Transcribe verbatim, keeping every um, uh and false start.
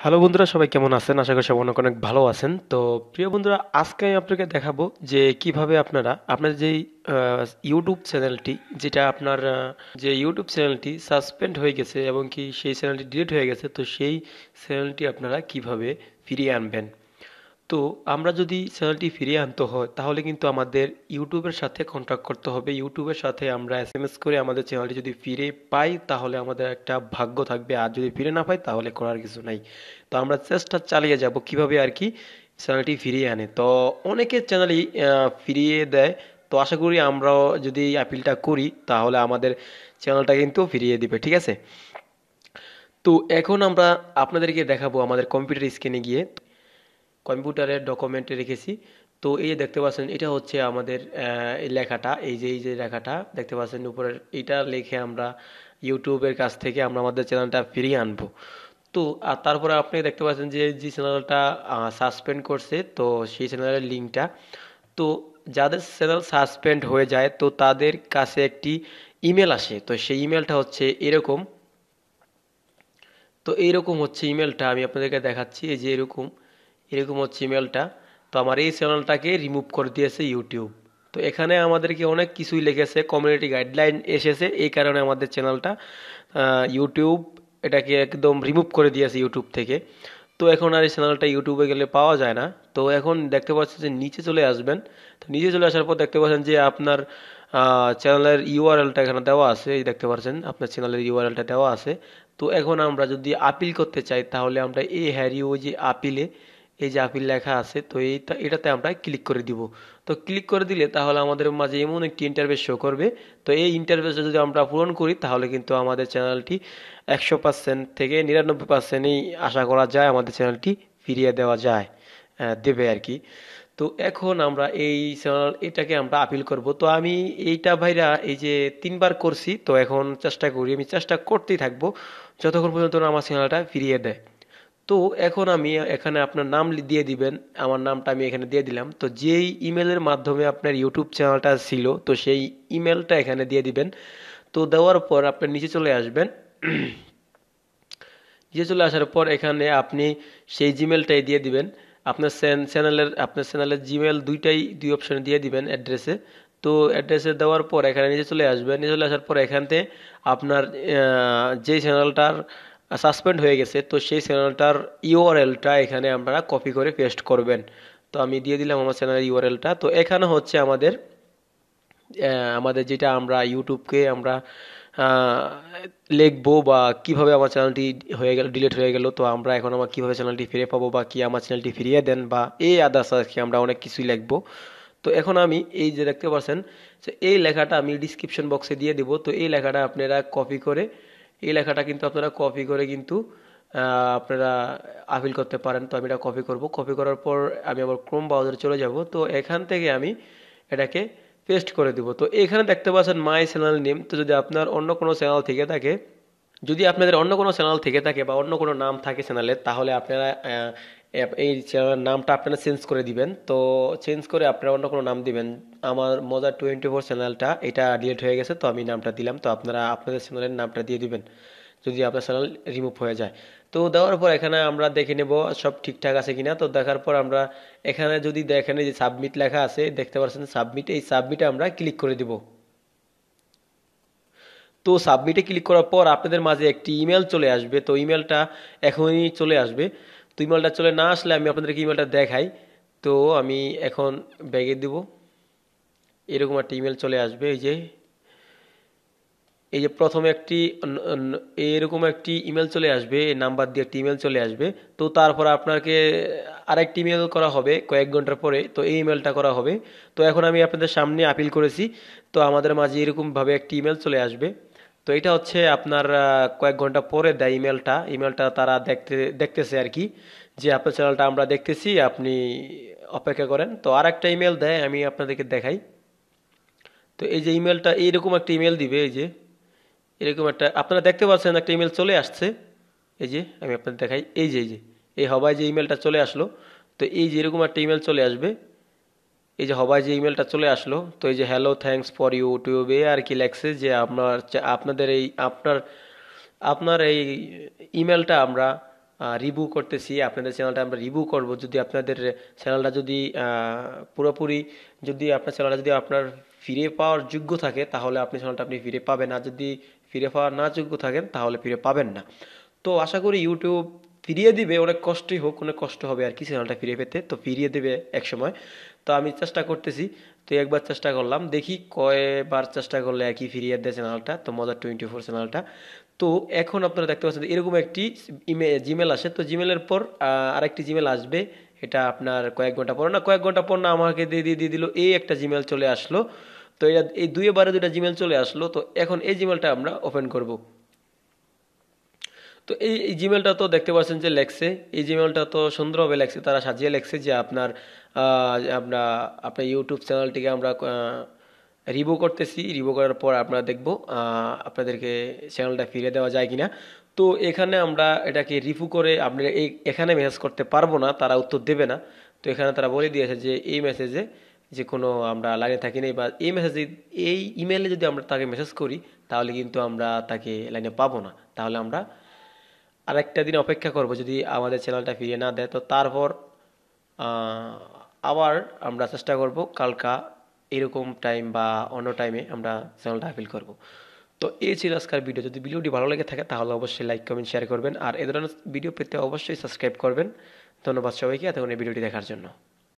Hello বন্ধুরা, সবাই কেমন আছেন? আশা করি সবাই অনেক অনেক ভালো আছেন। তো প্রিয় বন্ধুরা, আজকে আমি আপনাকে দেখাবো যে কিভাবে আপনারা আপনার যেই আহ, ইউটিউব চ্যানেলটি, যেটা আপনার আহ, যে ইউটিউব চ্যানেলটি সাসপেন্ড হয়ে গেছে এবং কি সেই চ্যানেলটি ডিলিট হয়ে গেছে, তো সেই চ্যানেলটি আপনারা কিভাবে ফিরিয়ে আনবেন। তো আমরা যদি চ্যানেলটি ফিরিয়ে আনতে হয় তাহলে কিন্তু আমাদের ইউটিউবের সাথে কন্ট্যাক্ট করতে হবে। ইউটিউবের সাথে আমরা এস এম এস করে আমাদের চ্যানেলটি যদি ফিরে পাই তাহলে আমাদের একটা ভাগ্য থাকবে, আর যদি ফিরে না পাই তাহলে করার কিছু নাই। তো আমরা চেষ্টা চালিয়ে যাব কিভাবে আর কি চ্যানেলটি ফিরিয়ে আনে। তো অনেকের চ্যানেলই ফিরিয়ে দেয়। তো আশা করি আমরাও যদি এই আপিলটা করি তাহলে আমাদের চ্যানেলটা কিন্তু ফিরিয়ে দিবে, ঠিক আছে? তো এখন আমরা আপনাদেরকে দেখাবো আমাদের কম্পিউটার স্ক্রিনে গিয়ে কম্পিউটারের ডকুমেন্টে রেখেছি। তো এই যে দেখতে পাচ্ছেন, এটা হচ্ছে আমাদের আহ, এই লেখাটা, এই যে এই যে লেখাটা দেখতে পাচ্ছেন উপরের, এটা লিখে আমরা ইউটিউবের কাছ থেকে আমরা আমাদের চ্যানেলটা ফিরিয়ে আনবো। তো আর তারপরে আপনি দেখতে পাচ্ছেন যে যে চ্যানেলটা সাসপেন্ড করছে, তো সেই চ্যানেলের লিঙ্কটা, তো যাদের চ্যানেল সাসপেন্ড হয়ে যায় তো তাদের কাছে একটি ইমেল আসে। তো সেই ইমেলটা হচ্ছে এরকম। তো এইরকম হচ্ছে ইমেলটা, আমি আপনাদেরকে দেখাচ্ছি। এই যে এরকম এরকম হচ্ছে ইমেলটা। তো আমার এই চ্যানেলটাকে রিমুভ করে দিয়েছে ইউটিউব। তো এখানে আমাদেরকে অনেক কিছুই লিখেছে, কমিউনিটি গাইডলাইন এসেছে, এই কারণে আমাদের চ্যানেলটা ইউটিউব এটাকে একদম রিমুভ করে দিয়েছে ইউটিউব থেকে। তো এখন আর এই চ্যানেলটা ইউটিউবে গেলে পাওয়া যায় না। তো এখন দেখতে পাচ্ছেন যে নিচে চলে আসবেন। তো নিচে চলে আসার পর দেখতে পাচ্ছেন যে আপনার চ্যানেলের ইউআরএলটা এখানে দেওয়া আছে, এই দেখতে পাচ্ছেন আপনার চ্যানেলের ইউআরএলটা দেওয়া আছে। তো এখন আমরা যদি আপিল করতে চাই তাহলে আমরা এই হ্যারি ওই যে আপিলে, এই যে আপিল লেখা আছে, তো এইটা এটাতে আমরা ক্লিক করে দিব। তো ক্লিক করে দিলে তাহলে আমাদের মাঝে এমন একটি ইন্টারফেস শো করবে। তো এই ইন্টারফেসটা যদি আমরা পূরণ করি তাহলে কিন্তু আমাদের চ্যানেলটি একশো পার্সেন্ট থেকে নিরানব্বই পার্সেন্টই আশা করা যায় আমাদের চ্যানেলটি ফিরিয়ে দেওয়া যায়, আহ, দেবে আর কি। তো এখন আমরা এই চ্যানেল এটাকে আমরা আপিল করব। তো আমি এইটা ভাইরা এই যে তিনবার করছি, তো এখন চেষ্টা করি, আমি চেষ্টা করতেই থাকবো যতক্ষণ পর্যন্ত না আমার চ্যানেলটা ফিরিয়ে দেয়। তো এখন আমি এখানে আপনার নাম লি- দিয়ে দিবেন। আমার নামটা আমি এখানে দিয়ে দিলাম। তো যেই ইমেলের মাধ্যমে আপনার ইউটিউব চ্যানেলটা ছিল, তো সেই ইমেলটা এখানে দিয়ে দিবেন। তো দেওয়ার পর আপনার নিচে চলে আসবেন। নিচে চলে আসার পর এখানে আপনি সেই জিমেলটাই দিয়ে দিবেন। আপনার চ্যানেলের আপনার চ্যানেলের জিমেল দুইটাই দুই অপশনে দিয়ে দিবেন অ্যাড্রেসে। তো অ্যাড্রেসে দেওয়ার পর এখানে নিচে চলে আসবেন। নিচে চলে আসার পর এখান থেকে আপনার আহ, যে চ্যানেলটার সাসপেন্ড হয়ে গেছে, তো সেই চ্যানেলটার ইউআরএলটা এখানে আপনারা কপি করে পেস্ট করবেন। তো আমি দিয়ে দিলাম আমার চ্যানেলের ইউআরএলটা। তো এখানে হচ্ছে আমাদের আহ, আমাদের যেটা আমরা ইউটিউবকে আমরা আহ, লিখবো বা কিভাবে আমার চ্যানেলটি হয়ে গেল, ডিলিট হয়ে গেল, তো আমরা এখন আমার কিভাবে চ্যানেলটি ফিরে পাবো বা কি আমার চ্যানেলটি ফিরিয়ে দেন বা এই আদার্স আর কি, আমরা অনেক কিছুই লিখবো। তো এখন আমি এই যে দেখতে পাচ্ছেন যে এই লেখাটা আমি ডিসক্রিপশন বক্সে দিয়ে দিব। তো এই লেখাটা আপনারা কপি করে, এই লেখাটা কিন্তু আপনারা কপি করে কিন্তু আহ, আপনারা আপিল করতে পারেন। তো আমি এটা কপি করব। কপি করার পর আমি আবার ক্রোম ব্রাউজারে চলে যাব। তো এখান থেকে আমি এটাকে পেস্ট করে দিব। তো এখানে দেখতে পাচ্ছেন মাই চ্যানেল নেম। তো যদি আপনার অন্য কোনো চ্যানেল থেকে থাকে, যদি আপনাদের অন্য কোনো চ্যানেল থেকে থাকে বা অন্য কোনো নাম থাকে চ্যানেলের, তাহলে আপনারা আহ, এপ- এই চ্যানেলের নামটা আপনারা চেঞ্জ করে দিবেন। তো চেঞ্জ করে আপনারা অন্য কোনো নাম দিবেন। আমার মজা টোয়েন্টি ফোর চ্যানেলটা এটা ডিলিট হয়ে গেছে, তো আমি নামটা দিলাম। তো আপনারা আপনাদের চ্যানেলের নামটা দিয়ে দিবেন যদি আপনার চ্যানেল রিমুভ হয়ে যায়। তো দেওয়ার পর এখানে আমরা দেখে নেব সব ঠিকঠাক আছে কিনা। তো দেখার পর আমরা এখানে যদি দেখেন এই যে সাবমিট লেখা আছে, দেখতে পাচ্ছেন সাবমিট, এই সাবমিটে আমরা ক্লিক করে দিব। তো সাবমিটে ক্লিক করার পর আপনাদের মাঝে একটি ইমেল চলে আসবে। তো ইমেলটা এখনই চলে আসবে। তো ইমেলটা চলে না আসলে আমি আপনাদেরকে ইমেলটা দেখাই। তো আমি এখন ব্যাগে দিব। এরকম একটা ইমেল চলে আসবে। এই যে এই যে প্রথমে একটি ন- ন- এরকম একটি ইমেল চলে আসবে, এই নাম্বার দিয়ে একটি ইমেল চলে আসবে। তো তারপর আপনাকে আরেকটি ইমেল করা হবে কয়েক ঘন্টার পরে। তো এই ইমেলটা করা হবে। তো এখন আমি আপনাদের সামনে আপিল করেছি। তো আমাদের মাঝে এরকম ভাবে একটি ইমেল চলে আসবে। তো এটা হচ্ছে আপনার আহ, কয়েক ঘন্টা পরে দেয় ইমেলটা। ইমেলটা তারা দেখতে দেখতেছে আর কি, যে আপনার চ্যানেলটা আমরা দেখতেছি, আপনি অপেক্ষা করেন। তো আর একটা ইমেল দেয়, আমি আপনাদেরকে দেখাই। তো এই যে ইমেলটা এইরকম একটা ইমেল দিবে, এই যে এরকম একটা আপনারা দেখতে পাচ্ছেন একটা ইমেল চলে আসছে। এই যে আমি আপনাদের দেখাই, এই যে এই যে এই হবায় যে ইমেলটা চলে আসলো। তো এই যে এরকম একটা ইমেল চলে আসবে। এই যে হবায় যে ইমেলটা চলে আসলো, তো এই যে হ্যালো থ্যাঙ্কস ফর ইউটিউবে আর কি লেখছে যে আপনার আপনাদের এই আপনার আপনার এই ইমেলটা আমরা রিভিউ করতেছি, আপনাদের চ্যানেলটা আমরা রিভিউ করব। যদি আপনাদের চ্যানেলটা যদি আহ, পুরোপুরি যদি আপনার চ্যানেলটা যদি আপনার ফিরে পাওয়ার যোগ্য থাকে তাহলে আপনি চ্যানেলটা আপনি ফিরে পাবেন, আর যদি ফিরে পাওয়ার না যোগ্য থাকেন তাহলে ফিরে পাবেন না। তো আশা করি ইউটিউব ফিরিয়ে দিবে, অনেক কষ্টই হোক, অনেক কষ্ট হবে আর কি চ্যানেলটা ফিরে পেতে, তো ফিরিয়ে দেবে এক সময়। তো আমি চেষ্টা করতেছি, তো একবার চেষ্টা করলাম, দেখি কয়বার চেষ্টা করলে একই ফিরিয়ে দেয় চ্যানেলটা, তো মজার টোয়েন্টি ফোর চ্যানেলটা। তো এখন আপনারা দেখতে পাচ্ছেন এরকম একটি ইমে জিমেল আসে, তো জিমেলের পর আহ, আরেকটি জিমেল আসবে। এটা আপনার কয়েক ঘন্টা পর না কয়েক ঘন্টা পর না আমাকে দিয়ে দিয়ে দিয়ে দিল এই একটা জিমেল চলে আসলো। তো এটা এই দুই বারে দুইটা জিমেল চলে আসলো, তো এখন এই জিমেলটা আমরা ওপেন করব। তো এই এই জিমেলটা তো দেখতে পাচ্ছেন যে লেখছে, এই জিমেলটা তো সুন্দরভাবে লেখছে, তারা সাজিয়ে লেখছে যে আপনার আহ, আমরা আপনার ইউটিউব চ্যানেলটিকে আমরা রিভিউ করতেছি, রিভিউ করার পর আপনারা দেখব আহ, আপনাদেরকে চ্যানেলটা ফিরে দেওয়া যায় কিনা। তো এখানে আমরা এটাকে রিভিউ করে আপনারা এই এখানে মেসেজ করতে পারবো না, তারা উত্তর দেবে না। তো এখানে তারা বলে দিয়েছে যে এই মেসেজে যে কোনো আমরা লাইনে থাকি নাই, বা এই মেসেজে এই ইমেলে যদি আমরা তাকে মেসেজ করি তাহলে কিন্তু আমরা তাকে লাইনে পাবো না, তাহলে আমরা আরেকটা দিন অপেক্ষা করব। যদি আমাদের চ্যানেলটা ফিরিয়ে না দেয় তো তারপর আহ, আবার আমরা চেষ্টা করব কালকা এরকম টাইম বা অন্য টাইমে আমরা চ্যানেলটা আপিল করব। তো এই ছিল আজকের ভিডিও। যদি ভিডিওটি ভালো লেগে থাকে তাহলে অবশ্যই লাইক কমেন্ট শেয়ার করবেন, আর এ ধরনের ভিডিও পেতে অবশ্যই সাবস্ক্রাইব করবেন। ধন্যবাদ সবাইকে এতক্ষণ এই ভিডিওটি দেখার জন্য।